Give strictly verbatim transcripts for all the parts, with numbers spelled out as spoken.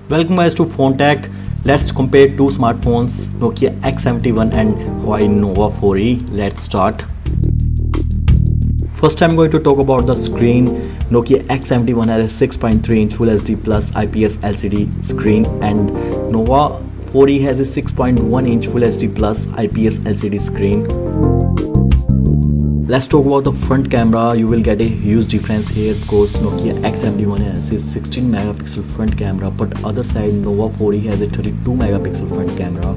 Welcome guys to Phone Tech. Let's compare two smartphones, Nokia X seventy-one and Huawei Nova four E. Let's start. First I'm going to talk about the screen. Nokia X seventy-one has a six point three inch Full H D Plus I P S L C D screen and Nova four E has a six point one inch Full H D Plus I P S L C D screen. Let's talk about the front camera. You will get a huge difference here because Nokia X seventy-one has a sixteen megapixel front camera, but other side Nova four E has a thirty-two megapixel front camera.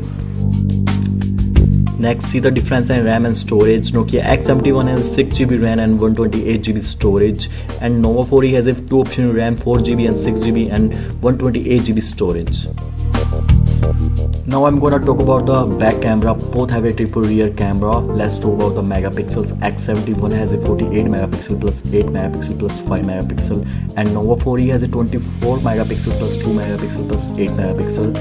Next, see the difference in RAM and storage. Nokia X seventy-one has six G B RAM and one twenty-eight G B storage, and Nova four E has a two option RAM, four G B and six G B and one twenty-eight G B storage. Now I'm gonna talk about the back camera. Both have a triple rear camera. Let's talk about the megapixels. X seventy-one has a forty-eight megapixel plus eight megapixel plus five megapixel, and Nova four E has a twenty-four megapixel plus two megapixel plus eight megapixel.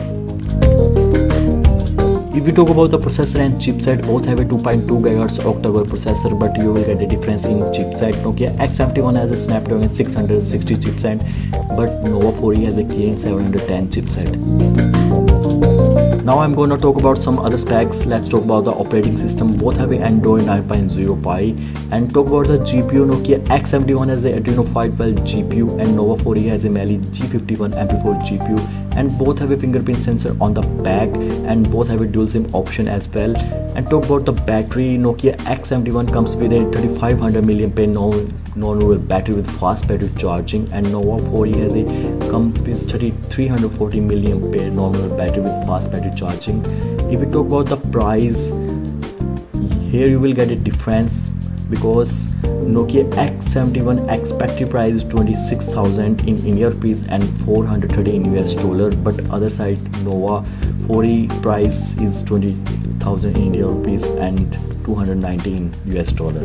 If we talk about the processor and chipset, both have a two point two gigahertz octa-core processor, but you will get a difference in chipset. Nokia X seventy-one has a Snapdragon six sixty chipset, but Nova four E has a Kirin seven ten chipset. Now I'm going to talk about some other specs. Let's talk about the operating system. Both have a Android nine point oh Pie, and talk about the G P U. Nokia X seventy-one has a Adreno five twelve G P U and Nova four E has a Mali G fifty-one M P four G P U, and both have a fingerprint sensor on the back, and both have a dual SIM option as well. And talk about the battery. Nokia X seventy-one comes with a thirty-five hundred milliamp hour non-renewable battery with fast battery charging, and Nova four E has a comes with thirty-three hundred forty milliamp hour non-renewable battery with fast battery charging. If we talk about the price, here you will get a difference because Nokia X seventy-one expected price is twenty-six thousand in Indian rupees and four hundred thirty in U S dollar, but other side Nova four E price is twenty thousand in Indian rupees and two hundred ninety in U S dollar.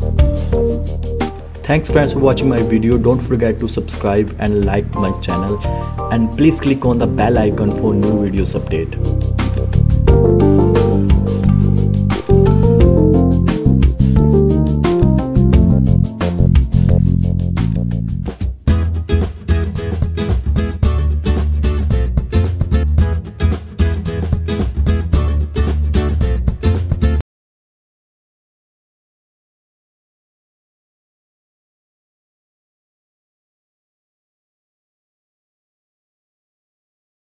Thanks friends for watching my video. Don't forget to subscribe and like my channel, and please click on the bell icon for new videos update.